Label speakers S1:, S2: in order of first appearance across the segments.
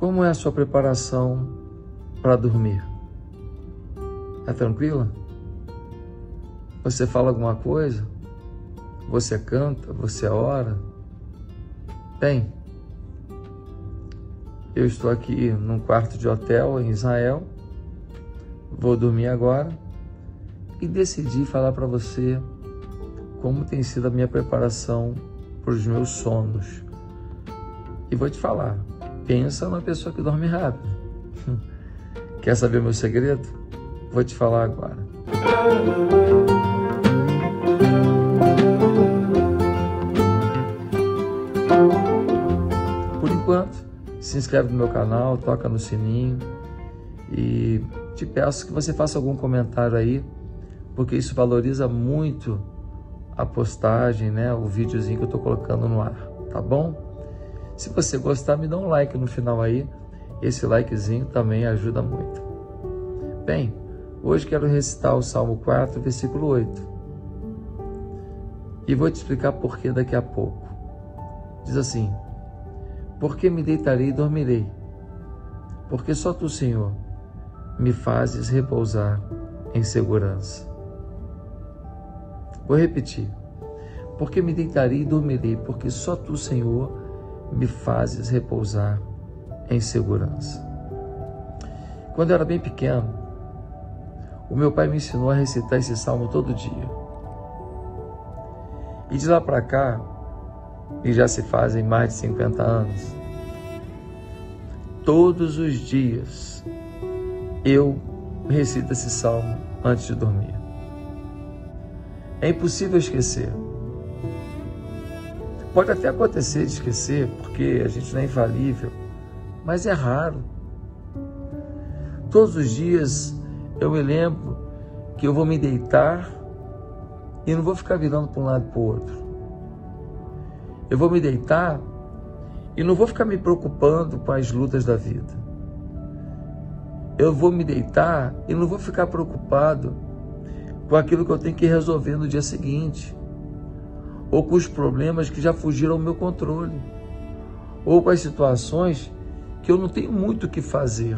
S1: Como é a sua preparação para dormir? É tranquila? Você fala alguma coisa? Você canta? Você ora? Bem, eu estou aqui num quarto de hotel em Israel, vou dormir agora e decidi falar para você como tem sido a minha preparação para os meus sonos. E vou te falar, pensa numa pessoa que dorme rápido. Quer saber meu segredo? Vou te falar agora. Por enquanto, se inscreve no meu canal, toca no sininho e te peço que você faça algum comentário aí, porque isso valoriza muito a postagem, né? O videozinho que eu tô colocando no ar, tá bom? Se você gostar, me dá um like no final aí. Esse likezinho também ajuda muito. Bem, hoje quero recitar o Salmo 4, versículo 8. E vou te explicar por que daqui a pouco. Diz assim: porque me deitarei e dormirei, porque só tu, Senhor, me fazes repousar em segurança. Vou repetir. Porque me deitarei e dormirei, porque só tu, Senhor, me fazes repousar em segurança. Quando eu era bem pequeno, o meu pai me ensinou a recitar esse salmo todo dia. E de lá para cá, e já se fazem mais de 50 anos, todos os dias eu recito esse salmo antes de dormir. É impossível esquecer. Pode até acontecer de esquecer, porque a gente não é infalível, mas é raro. Todos os dias eu me lembro que eu vou me deitar e não vou ficar virando para um lado e para o outro. Eu vou me deitar e não vou ficar me preocupando com as lutas da vida. Eu vou me deitar e não vou ficar preocupado com aquilo que eu tenho que resolver no dia seguinte, ou com os problemas que já fugiram ao meu controle, ou com as situações que eu não tenho muito o que fazer.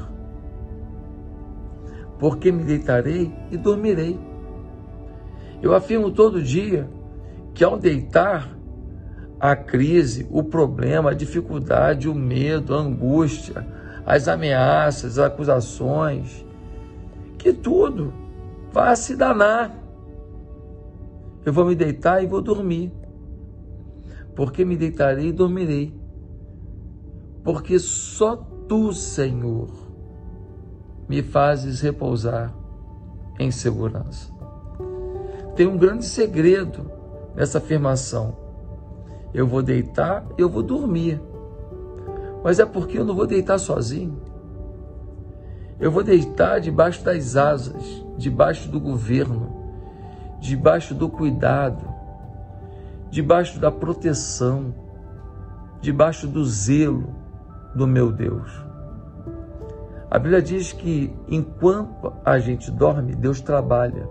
S1: Porque me deitarei e dormirei. Eu afirmo todo dia que ao deitar, a crise, o problema, a dificuldade, o medo, a angústia, as ameaças, as acusações, que tudo vai se danar. Eu vou me deitar e vou dormir. Porque me deitarei e dormirei. Porque só tu, Senhor, me fazes repousar em segurança. Tem um grande segredo nessa afirmação. Eu vou deitar, eu vou dormir. Mas é porque eu não vou deitar sozinho. Eu vou deitar debaixo das asas, debaixo do governo, debaixo do cuidado, debaixo da proteção, debaixo do zelo do meu Deus. A Bíblia diz que enquanto a gente dorme, Deus trabalha.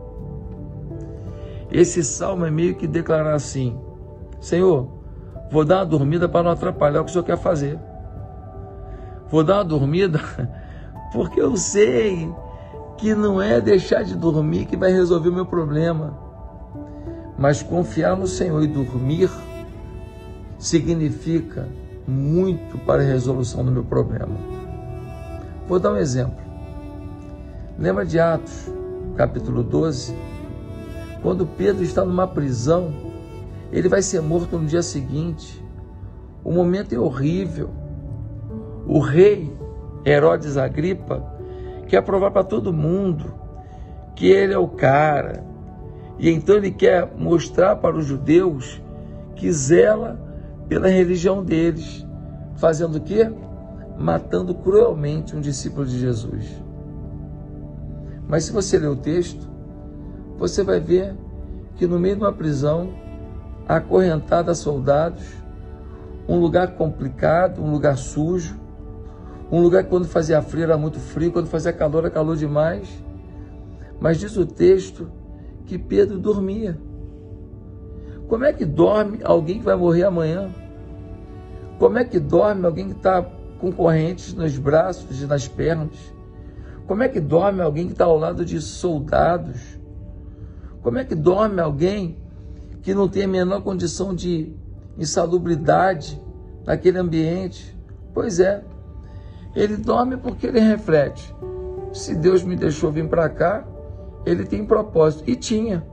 S1: Esse salmo é meio que declarar assim: Senhor, vou dar uma dormida para não atrapalhar o que o Senhor quer fazer. Vou dar uma dormida porque eu sei que não é deixar de dormir que vai resolver o meu problema. Mas confiar no Senhor e dormir significa muito para a resolução do meu problema. Vou dar um exemplo. Lembra de Atos, capítulo 12? Quando Pedro está numa prisão, ele vai ser morto no dia seguinte. O momento é horrível. O rei Herodes Agripa quer provar para todo mundo que ele é o cara. E então ele quer mostrar para os judeus que zela pela religião deles. Fazendo o quê? Matando cruelmente um discípulo de Jesus. Mas se você ler o texto, você vai ver que no meio de uma prisão, acorrentada a soldados, um lugar complicado, um lugar sujo, um lugar que quando fazia frio era muito frio, quando fazia calor era calor demais. Mas diz o texto que Pedro dormia. Como é que dorme alguém que vai morrer amanhã? Como é que dorme alguém que está com correntes nos braços e nas pernas? Como é que dorme alguém que está ao lado de soldados? Como é que dorme alguém que não tem a menor condição de insalubridade naquele ambiente? Pois é, ele dorme porque ele reflete: se Deus me deixou vir para cá, ele tem propósito. E tinha,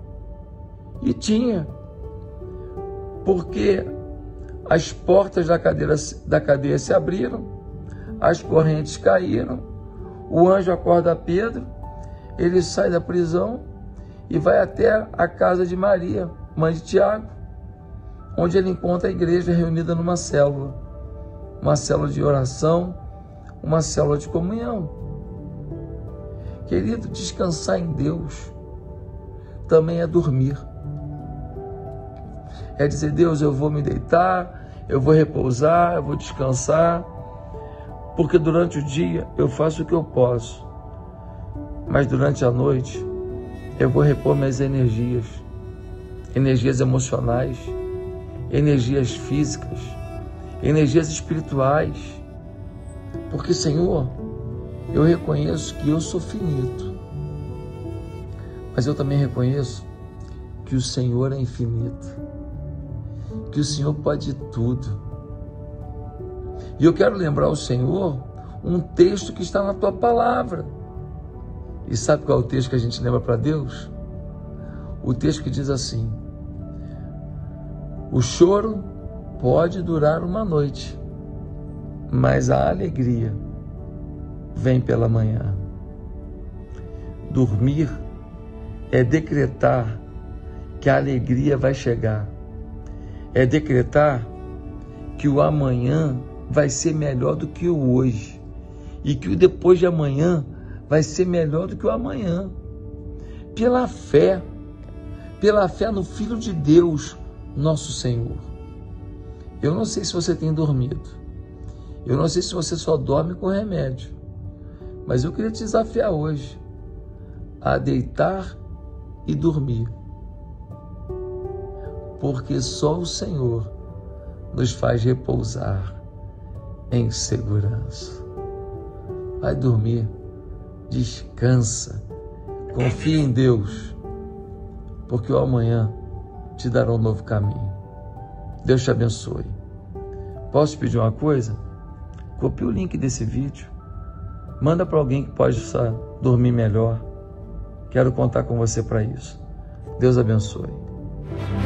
S1: porque as portas da cadeia se abriram, as correntes caíram, o anjo acorda Pedro, ele sai da prisão e vai até a casa de Maria, mãe de Tiago, onde ele encontra a igreja reunida numa célula de oração, uma célula de comunhão. Querido, descansar em Deus também é dormir. É dizer: Deus, eu vou me deitar, eu vou repousar, eu vou descansar, porque durante o dia eu faço o que eu posso, mas durante a noite eu vou repor minhas energias emocionais, energias físicas, energias espirituais, porque, Senhor, eu reconheço que eu sou finito, mas eu também reconheço que o Senhor é infinito, que o Senhor pode tudo. E eu quero lembrar ao Senhor um texto que está na tua palavra. E sabe qual é o texto que a gente lembra para Deus? O texto que diz assim: o choro pode durar uma noite, mas a alegria vem pela manhã. Dormir é decretar que a alegria vai chegar. É decretar que o amanhã vai ser melhor do que o hoje. E que o depois de amanhã vai ser melhor do que o amanhã. Pela fé no Filho de Deus, nosso Senhor. Eu não sei se você tem dormido. Eu não sei se você só dorme com remédio. Mas eu queria te desafiar hoje a deitar e dormir. Porque só o Senhor nos faz repousar em segurança. Vai dormir, descansa, confia em Deus, porque o amanhã te dará um novo caminho. Deus te abençoe. Posso te pedir uma coisa? Copie o link desse vídeo, manda para alguém que pode dormir melhor. Quero contar com você para isso. Deus abençoe.